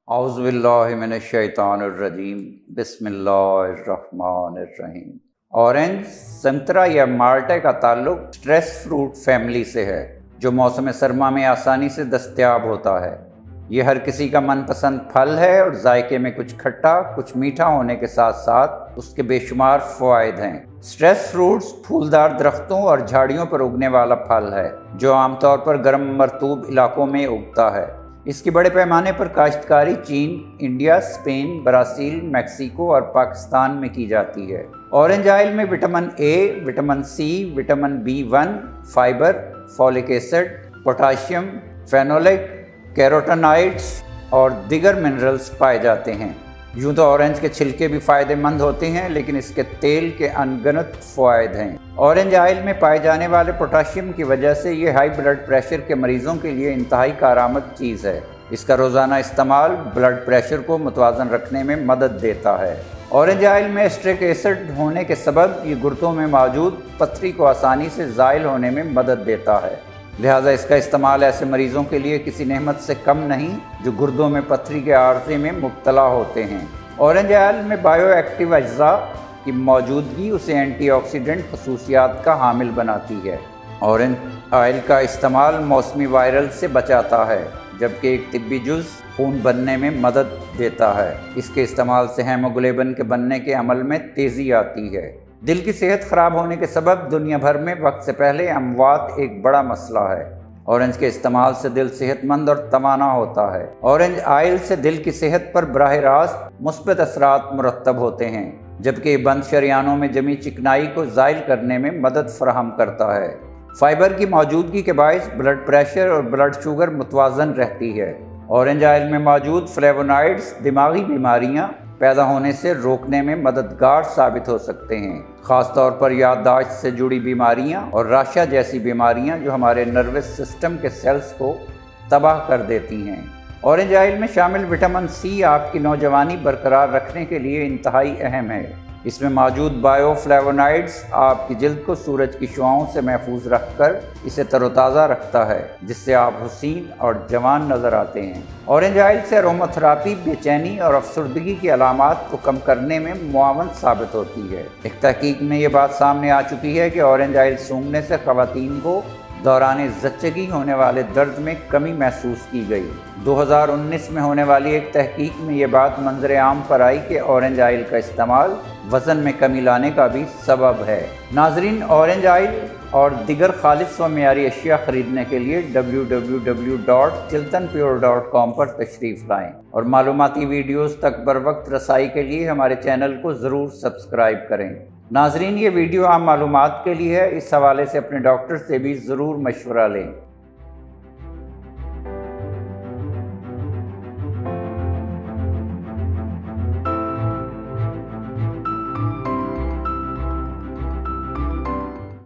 औज़ुबिल्लाहिमिनश्शैतानिर्रजीम बिस्मिल्लाहिर्रहमानिर्रहीम। ऑरेंज, संतरा या माल्टे का ताल्लुक स्ट्रेस फ्रूट फैमिली से है, जो मौसम सरमा में आसानी से दस्तयाब होता है। ये हर किसी का मनपसंद फल है और जायके में कुछ खट्टा कुछ मीठा होने के साथ साथ उसके बेशुमार फ़वाइद हैं। स्ट्रेस फ्रूट्स फूलदार दरख्तों और झाड़ियों पर उगने वाला फल है, जो आमतौर पर गर्म मरतूब इलाकों में उगता है। इसकी बड़े पैमाने पर काश्तकारी चीन, इंडिया, स्पेन, ब्राज़ील, मैक्सिको और पाकिस्तान में की जाती है। ऑरेंज ऑयल में vitamin A, vitamin C, vitamin B1, fibre, folic acid, potassium, phenolic, carotenoids और दीगर मिनरल्स पाए जाते हैं। यूँ तो ऑरेंज के छिलके भी फ़ायदेमंद होते हैं, लेकिन इसके तेल के अनगिनत फ़वाइद हैं। ऑरेंज ऑयल में पाए जाने वाले पोटाशियम की वजह से ये हाई ब्लड प्रेशर के मरीज़ों के लिए इंतहाई कारआमद चीज़ है। इसका रोज़ाना इस्तेमाल ब्लड प्रेशर को मुतवाज़न रखने में मदद देता है। ऑरेंज ऑयल में एस्ट्रिक एसिड होने के सबब ये गुर्दों में मौजूद पथरी को आसानी से ज़ाइल होने में मदद देता है। लिहाजा इसका इस्तेमाल ऐसे मरीज़ों के लिए किसी नेमत से कम नहीं जो गुर्दों में पथरी के आर्ज़े में मुब्तला होते हैं। ऑरेंज ऑयल में बायो एक्टिव अज्जा की मौजूदगी उसे एंटीऑक्सीडेंट खसूसियात का हामिल बनाती है। ऑरेंज ऑयल का इस्तेमाल मौसमी वायरल से बचाता है, जबकि एक तिब्बी जुज़ खून बनने में मदद देता है। इसके इस्तेमाल से हेमोग्लोबिन के बनने के अमल में तेज़ी आती है। दिल की सेहत ख़राब होने के सबब दुनिया भर में वक्त से पहले अमवात एक बड़ा मसला है। ऑरेंज के इस्तेमाल से दिल सेहतमंद और तवाना होता है। ऑरेंज ऑयल से दिल की सेहत पर बराह रास्त मुस्बत असरात मुरतब होते हैं, जबकि बंद शरियानों में जमी चिकनाई को ज़ाइल करने में मदद फराहम करता है। फाइबर की मौजूदगी के बायस ब्लड प्रेशर और ब्लड शुगर मुतवाज़न रहती है। ऑरेंज ऑयल में मौजूद फ्लेवोनॉइड्स दिमागी बीमारियाँ पैदा होने से रोकने में मददगार साबित हो सकते हैं, ख़ास तौर पर याददाश्त से जुड़ी बीमारियां और राशा जैसी बीमारियां जो हमारे नर्वस सिस्टम के सेल्स को तबाह कर देती हैं। ऑरेंज ऑयल में शामिल विटामिन सी आपकी नौजवानी बरकरार रखने के लिए इंतहाई अहम है। इसमें मौजूद बायोफ्लेवोनॉइड्स आपकी जिल्द को सूरज की शुआओं से महफूज रखकर इसे तरोताज़ा रखता है, जिससे आप हुसीन और जवान नज़र आते हैं। ऑरेंज ऑयल से अरोमाथेरेपी बेचैनी और अफसरदगी की अलामात को कम करने में मुआवन साबित होती है। एक तहकीक में ये बात सामने आ चुकी है कि ऑरेंज ऑयल सूंघने से ख़वातीन को दौरान ज़च्चगी होने वाले दर्द में कमी महसूस की गई। 2019 में होने वाली एक तहकीक में ये बात मंजर आम पर आई कि ऑरेंज ऑयल का इस्तेमाल वज़न में कमी लाने का भी सबब है। नाजरीन, ऑरेंज ऑयल और दिगर खालिस व मेयारी अशिया ख़रीदने के लिए www.chiltanpure.com पर तशरीफ़ लाएँ और मालूमाती वीडियोज़ तक बर वक्त रसाई के लिए हमारे चैनल को ज़रूर सब्सक्राइब करें। नाजरीन, ये वीडियो आम मालूमात के लिए है। इस हवाले से अपने डॉक्टर से भी ज़रूर मशवरा लें।